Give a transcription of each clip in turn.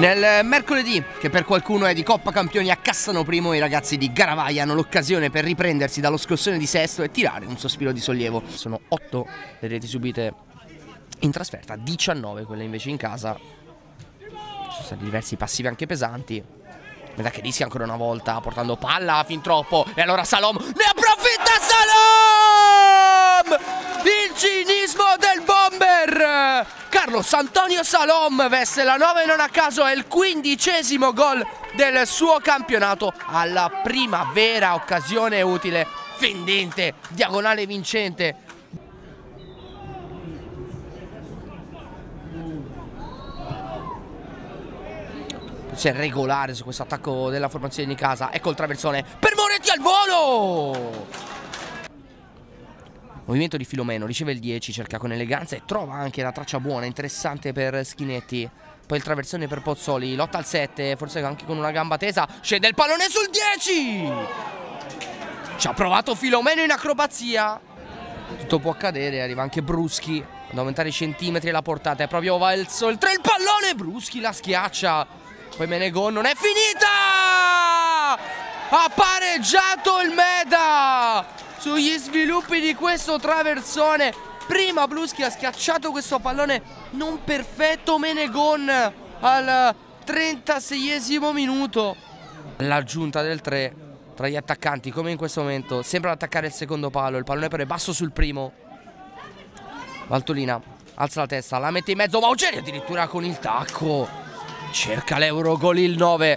Nel mercoledì, che per qualcuno è di Coppa Campioni a Cassano Primo, i ragazzi di Garavaglia hanno l'occasione per riprendersi dallo scossone di Sesto e tirare un sospiro di sollievo. Sono 8 le reti subite in trasferta, 19 quelle invece in casa. Ci sono stati diversi passivi anche pesanti. Meda che rischia ancora una volta portando palla fin troppo, e allora Salom ne approfitta. Salom! Il cinismo del bomber Carlos Antonio Salom veste la 9 e non a caso è il 15° gol del suo campionato, alla prima vera occasione utile, fendente, diagonale vincente. Si è regolare su questo attacco della formazione di casa. Ecco il traversone per Moretti al volo. Movimento di Filomeno, riceve il 10, cerca con eleganza e trova anche la traccia buona, interessante per Schinetti. Poi il traversone per Pozzoli, lotta al 7, forse anche con una gamba tesa. Scende il pallone sul 10. Ci ha provato Filomeno in acrobazia. Tutto può accadere, arriva anche Bruschi ad aumentare i centimetri e la portata. È proprio Valso il 3, il pallone, Bruschi la schiaccia. Poi Menegon, non è finita! Ha pareggiato il Meda sugli sviluppi di questo traversone. Prima Bruschi ha schiacciato questo pallone non perfetto. Menegon al 36esimo minuto. L'aggiunta del 3 tra gli attaccanti, come in questo momento, sembra attaccare il secondo palo. Il pallone però è basso sul primo. Valtolina alza la testa, la mette in mezzo. Maugeri addirittura con il tacco. Cerca l'Eurogol il 9.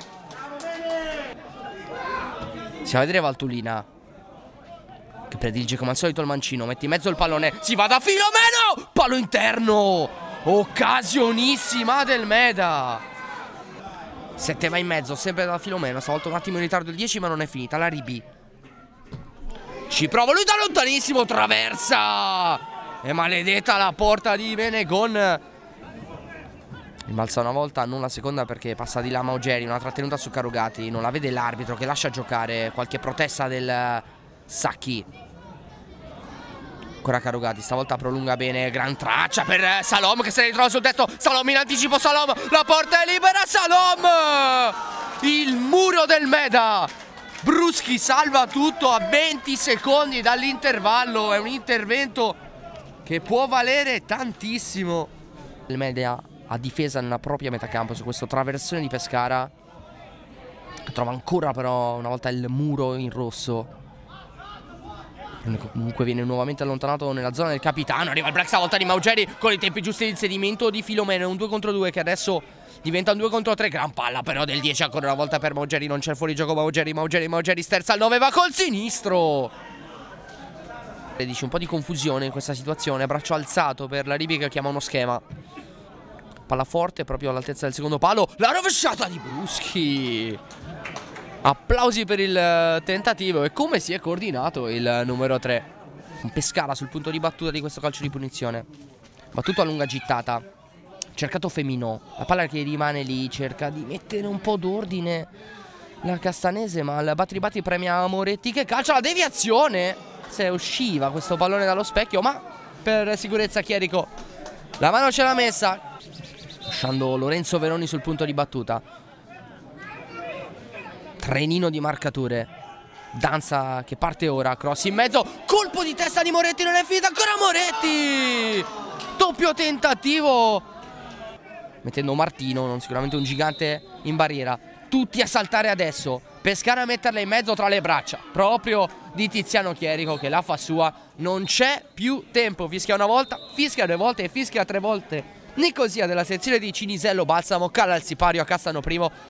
Si va a vedere Valtolina, che predilige come al solito il mancino. Mette in mezzo il pallone, si va da Filomeno. Palo interno, occasionissima del Meda. 7 va in mezzo, sempre da Filomeno. Stavolta un attimo in ritardo il 10, ma non è finita. La Ribi ci prova lui da lontanissimo, traversa. E maledetta la porta di Menegon. Rimbalza una volta, non la seconda, perché passa di là Maugeri. Una trattenuta su Carugati, non la vede l'arbitro che lascia giocare. Qualche protesta del Sacchi. Ancora Carugati, stavolta prolunga bene. Gran traccia per Salom che se ne ritrova sul tetto. Salom in anticipo, Salom, la porta è libera. Salom, il muro del Meda. Bruschi salva tutto a 20 secondi dall'intervallo. È un intervento che può valere tantissimo. Il Meda a difesa nella propria metacampo su questo traversone di Pescara. Trova ancora però una volta il muro in rosso. Comunque viene nuovamente allontanato nella zona del capitano. Arriva il break stavolta di Maugeri con i tempi giusti di inserimento di Filomeno. Un 2 contro 2 che adesso diventa un 2 contro 3. Gran palla però del 10 ancora una volta per Maugeri. Non c'è il fuorigioco. Maugeri sterza al 9, va col sinistro. Dice un po' di confusione in questa situazione. Braccio alzato per la Ribi che chiama uno schema. Palla forte proprio all'altezza del secondo palo. La rovesciata di Bruschi. Applausi per il tentativo. E come si è coordinato il numero 3. Un Pescara sul punto di battuta di questo calcio di punizione. Battuto a lunga gittata. Cercato Feminò. La palla che rimane lì. Cerca di mettere un po' d'ordine la Castanese, ma il batti premia Moretti che calcia la deviazione. Se usciva questo pallone dallo specchio, ma per sicurezza Chierico la mano ce l'ha messa, lasciando Lorenzo Veroni sul punto di battuta. Trenino di marcature. Danza che parte ora. Cross in mezzo. Colpo di testa di Moretti. Non è finita ancora Moretti. Doppio tentativo. Mettendo Martino, non sicuramente un gigante, in barriera. Tutti a saltare adesso. Pescara a metterla in mezzo tra le braccia proprio di Tiziano Chierico, che la fa sua. Non c'è più tempo. Fischia una volta, fischia 2 volte e fischia 3 volte. Nicosia della sezione di Cinisello Balsamo cala al sipario a Cassano Primo